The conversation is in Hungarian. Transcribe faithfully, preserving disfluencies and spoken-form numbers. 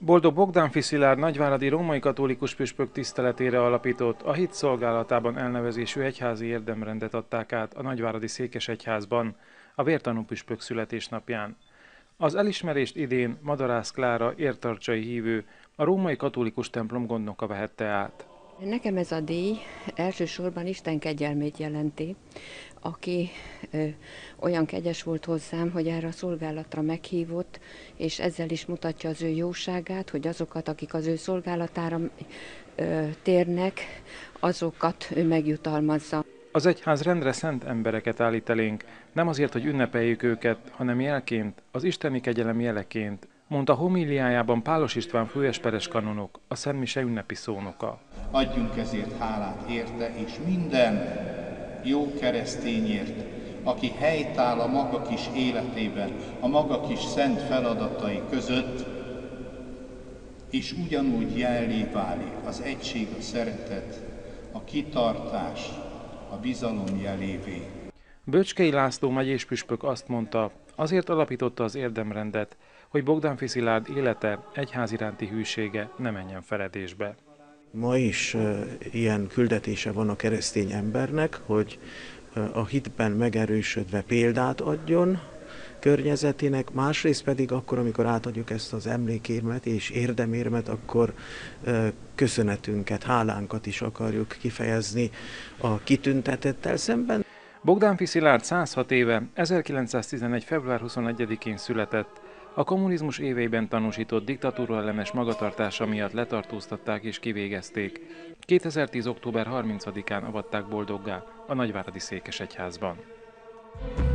Boldog Bogdánffy Szilárd nagyváradi római katolikus püspök tiszteletére alapított, a hit szolgálatában elnevezésű egyházi érdemrendet adták át a nagyváradi székesegyházban a vértanú püspök születésnapján. Az elismerést idén Madarász Klára értarcsai hívő, a római katolikus templom gondnoka vehette át. Nekem ez a díj elsősorban Isten kegyelmét jelenti, aki ö, olyan kegyes volt hozzám, hogy erre a szolgálatra meghívott, és ezzel is mutatja az ő jóságát, hogy azokat, akik az ő szolgálatára ö, térnek, azokat ő megjutalmazza. Az egyház rendre szent embereket állít elénk, nem azért, hogy ünnepeljük őket, hanem jelként, az isteni kegyelem jeleként, mondta homíliájában Pálos István főesperes kanonok, a Szent Mise ünnepi szónoka. Adjunk ezért hálát érte, és minden jó keresztényért, aki helytáll a maga kis életében, a maga kis szent feladatai között, és ugyanúgy jellé válik az egység, a szeretet, a kitartás, a bizalom jelévé. Böcskei László megyés püspök azt mondta, azért alapította az érdemrendet, hogy Bogdánffy Szilárd élete, egyház iránti hűsége ne menjen feledésbe. Ma is uh, ilyen küldetése van a keresztény embernek, hogy uh, a hitben megerősödve példát adjon környezetének, másrészt pedig akkor, amikor átadjuk ezt az emlékérmet és érdemérmet, akkor uh, köszönetünket, hálánkat is akarjuk kifejezni a kitüntetettel szemben. Bogdánffy Szilárd száz hat éve, ezerkilencszáztizenegy. február huszonegyedikén született. A kommunizmus éveiben tanúsított diktatúraellenes magatartása miatt letartóztatták és kivégezték. kétezer-tíz. október harmincadikán avatták boldoggá a nagyváradi székesegyházban.